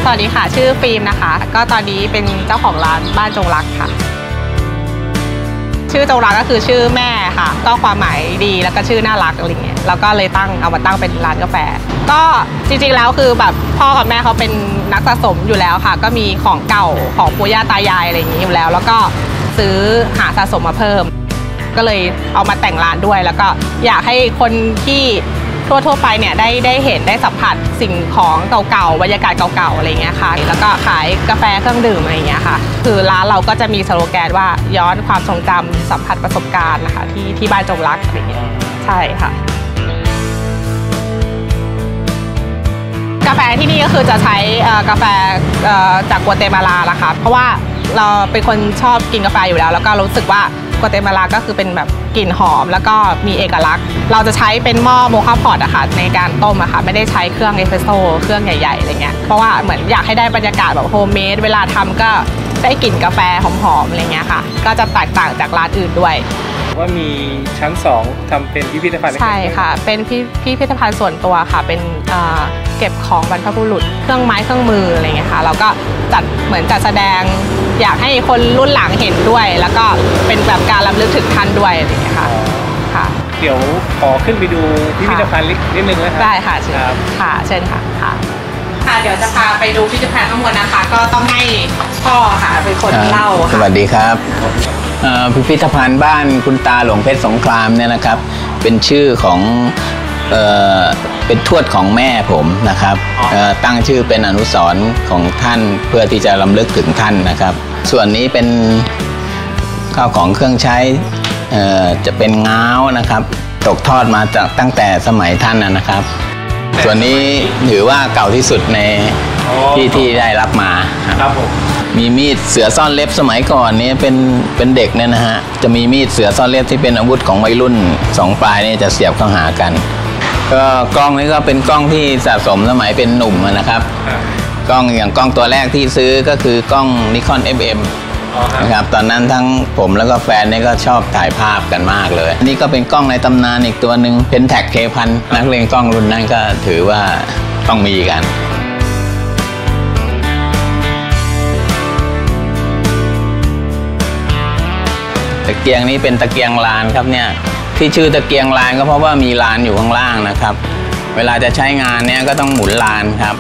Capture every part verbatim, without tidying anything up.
สวัสดีค่ะชื่อฟิล์มนะคะก็ตอนนี้เป็นเจ้าของร้านบ้านจงรักค่ะชื่อจงรักก็คือชื่อแม่ค่ะก็ความหมายดีแล้วก็ชื่อน่ารักอะไรเงี้ยแล้วก็เลยตั้งเอามาตั้งเป็นร้านกาแฟก็จริงๆแล้วคือแบบพ่อกับแม่เขาเป็นนักสะสมอยู่แล้วค่ะก็มีของเก่าของปู่ย่าตายายอะไรอย่างนี้อยู่แล้วแล้วก็ซื้อหาสะสมมาเพิ่มก็เลยเอามาแต่งร้านด้วยแล้วก็อยากให้คนที่ทั่วๆไปเนี่ยได้ได้เห็นได้สัมผัสสิ่งของเก่าๆบรรยากาศเก่าๆอะไรเงี้ยค่ะแล้วก็ขายกาแฟเครื่องดื่มอะไรเงี้ยค่ะคือร้านเราก็จะมีสโลแกนว่าย้อนความทรงจำสัมผัสประสบการณ์นะคะที่ที่บ้านจงรักอะไรเงี้ยใช่ค่ะกาแฟที่นี่ก็คือจะใช้กาแฟจากกัวเตมาลานะคะเพราะว่าเราเป็นคนชอบกินกาแฟอยู่แล้วแล้วก็รู้สึกว่ากัวเตมาลาก็คือเป็นแบบกลิ่นหอมแล้วก็มีเอกลักษณ์เราจะใช้เป็นหม้อโมคาพอตอะค่ะในการต้มอะค่ะไม่ได้ใช้เครื่องเอสเปรสโซ่เครื่องใหญ่ๆอะไรเงี้ยเพราะว่าเหมือนอยากให้ได้บรรยากาศแบบโฮมเมดเวลาทำก็ได้กลิ่นกาแฟหอมๆอะไรเงี้ยค่ะก็จะแตกต่างจากร้านอื่นด้วยว่ามีชั้นสองทำเป็นพิพิธภัณฑ์ใช่ค่ะเป็นพิพิธภัณฑ์ส่วนตัวค่ะเป็นเก็บของบรรพบุรุษเครื่องไม้เครื่องมืออะไรเงี้ยค่ะเราก็จัดเหมือนจัดแสดงอยากให้คนรุ่นหลังเห็นด้วยแล้วก็เป็นแบบการรำลึกถึงท่านด้วยอะไรเงี้ยค่ะค่ะเดี๋ยวขอขึ้นไปดูพิพิธภัณฑ์นิดนึงนะครับได้ค่ะเชิญค่ะเชิญค่ะค่ะค่ะเดี๋ยวจะพาไปดูพิพิธภัณฑ์ข้างบนนะคะก็ต้องให้พ่อค่ะเป็นคนเล่าสวัสดีครับพิพิธภัณฑ์บ้านคุณตาหลวงเพชรสงครามเนี่ยนะครับเป็นชื่อของเอ่อเป็นทวดของแม่ผมนะครับตั้งชื่อเป็นอนุสรณ์ของท่านเพื่อที่จะรำลึกถึงท่านนะครับส่วนนี้เป็นข้าวของเครื่องใช้จะเป็นง้าวนะครับตกทอดมาจากตั้งแต่สมัยท่านนะครับส่วนนี้ถือว่าเก่าที่สุดในที่ที่ได้รับมาครับผมมีมีดเสือซ่อนเล็บสมัยก่อนนี้เป็นเป็นเด็กเนี่ยนะฮะจะมีมีดเสือซ่อนเล็บที่เป็นอาวุธของวัยรุ่นสองปลายนี่จะเสียบเข้าหากันก็กล้องนี้ก็เป็นกล้องที่สะสมสมัยเป็นหนุ่มนะครับกล้องอย่างกล้องตัวแรกที่ซื้อก็คือกล้องนิคอน เอฟ เอ็ม นะครับตอนนั้นทั้งผมแล้วก็แฟนนี่ก็ชอบถ่ายภาพกันมากเลยนี่ก็เป็นกล้องในตำนานอีกตัวหนึ่งเป็นแท็กเคพันนักเลงกล้องรุ่นนั้นก็ถือว่าต้องมีกันตะเกียงนี้เป็นตะเกียงลานครับเนี่ยที่ชื่อตะเกียงลานก็เพราะว่ามีลานอยู่ข้างล่างนะครับเวลาจะใช้งานเนี่ยก็ต้องหมุนลานครับ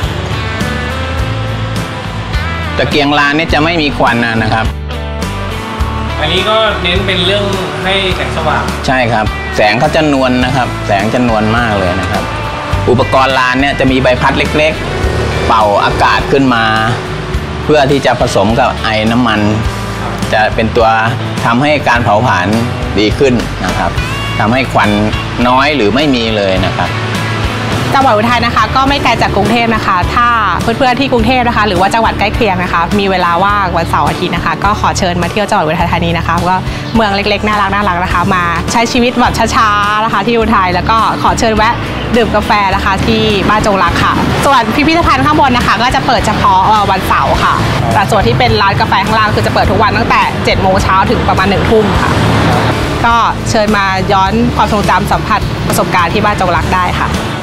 ตะเกียงลานนี่จะไม่มีควันนะครับอันนี้ก็เน้นเป็นเรื่องให้แสงสว่างใช่ครับแสงเขาจะนวลนะครับแสงจะนวลมากเลยนะครับอุปกรณ์ลานเนี่ยจะมีใบพัดเล็กๆเป่าอากาศขึ้นมาเพื่อที่จะผสมกับไอน้ำมันจะเป็นตัวทำให้การเผาผลาญดีขึ้นนะครับทำให้ควันน้อยหรือไม่มีเลยนะครับจังหวัดอุทัยนะคะก็ไม่ไกลจากกรุงเทพนะคะถ้าเพื่อนๆที่กรุงเทพนะคะหรือว่าจังหวัดใกล้เคียงนะคะมีเวลาว่างวันเสาร์อาทิตย์นะคะก็ขอเชิญมาเที่ยวจังหวัดอุทัยธานีนะคะก็เมืองเล็กๆน่ารักน่ารักนะคะมาใช้ชีวิตแบบช้าๆนะคะที่อุทัยแล้วก็ขอเชิญแวะดื่มกาแฟนะคะที่บ้านจงรักค่ะส่วนพิพิธภัณฑ์ข้างบนนะคะก็จะเปิดเฉพาะวันเสาร์ค่ะแต่ส่วนที่เป็นร้านกาแฟข้างล่างคือจะเปิดทุกวันตั้งแต่เจ็ดโมงเช้าถึงประมาณหนึ่งทุ่มค่ะก็เชิญมาย้อนความทรงจำสัมผัสประสบการณ์ที่บ้านจงรักได้ค่ะ